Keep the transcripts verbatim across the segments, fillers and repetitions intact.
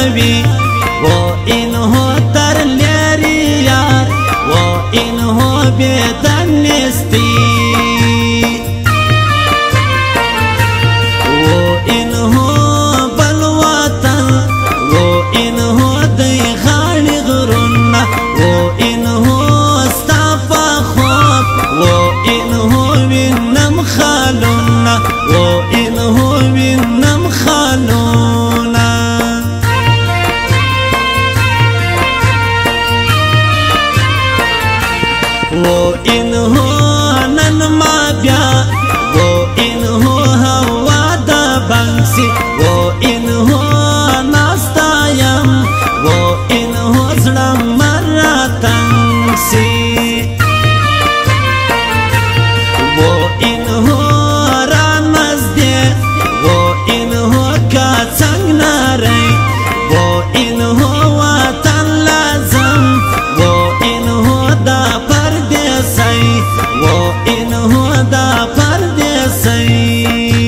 وی و اینهو تر لیری یار و اینهو بیدن نیستی و اینهو بلوطن و اینهو دی غانی غرون و اینهو استعفا خواب و اینهو وینم خالون و اینهو وینم خالون و اینهو نن ما بیا و اینهو هوا دا بانسی و اینهو ناستایم و اینهو زړه مرا تنگسی و اینهو را نزدې و اینهو کا څنګه نری و اینهو وطن لازم و اینهو دا پردیسی و اینهو دا پردیسی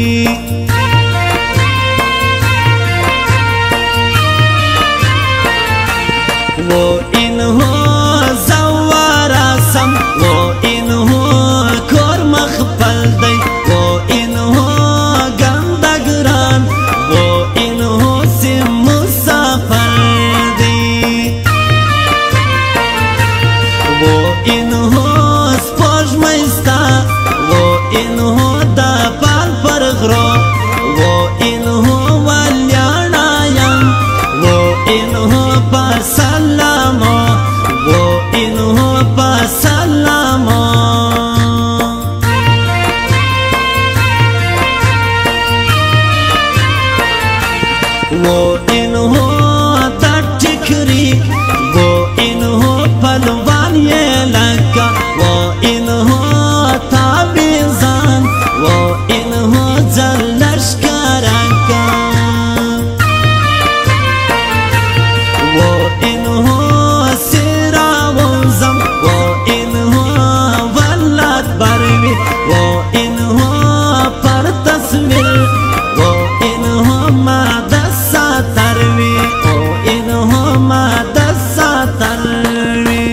و اینهو زواراسم و اینهو کور مخبل دی و اینهو گندگران و اینهو سی مسافر دی و اینهو سپوږمیستا و اینهو دا پال پر غرو و اینهو ولیاړایم و اینهو په سلامو و اینهو په سلامو و اینهو دا ټیکری و اینهو پهلوان یې لکه و اینهو تاویزان و اینهو ځلش کرکه و اینهو سیراوزم و اینهو ولات بروی و اینهو پر تصویر و اینهو ماده ساتروی و اینهو ماده ساتروی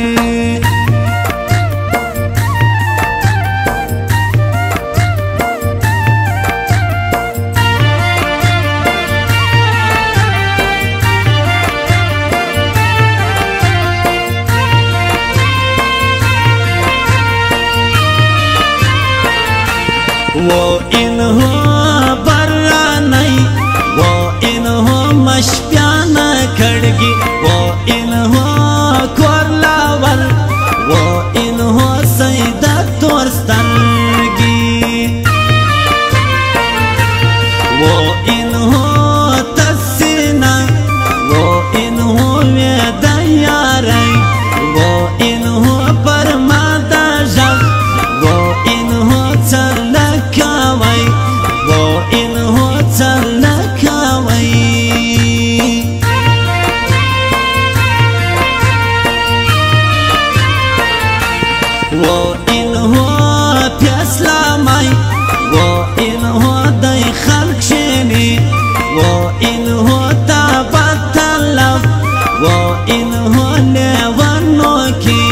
و اینهو برانی و اینهو مشپیانا کڑگی و اینهو کورلاول و اینهو سیده تورسترگی و اینهو تسینا و اینهو ویده یاری و اینهو پرمادا جغ و اینهو چلکاوی و اینهو چلکاوی و اینهو پیاسلامی و اینهو دی خلق شینی و اینهو تابت تلف و اینهو لیوانو کی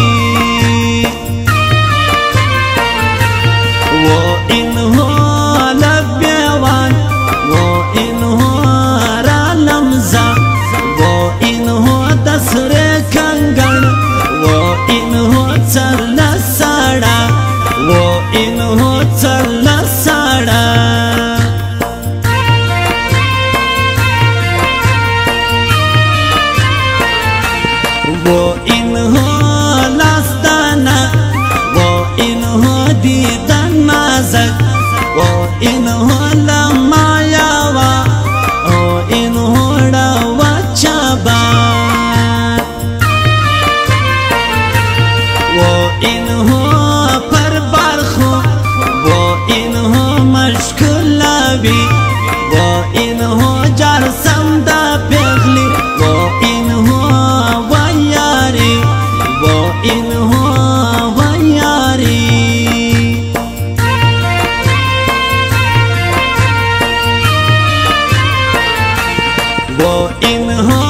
و اینهو لبیوان و اینهو را لمزا و اینهو دسر کنگن و اینهو چل ساڑا و اینهو چل ساڑا و اینهو لاستانا و اینهو دیدن نازک و اینهو لمایاوا و اینهو ډاوا چابا و اینهو پر برخو و اینهو مشکلوی و اینهو جرسم دا پیغلی و اینهو ویاری و اینهو ویاری و اینهو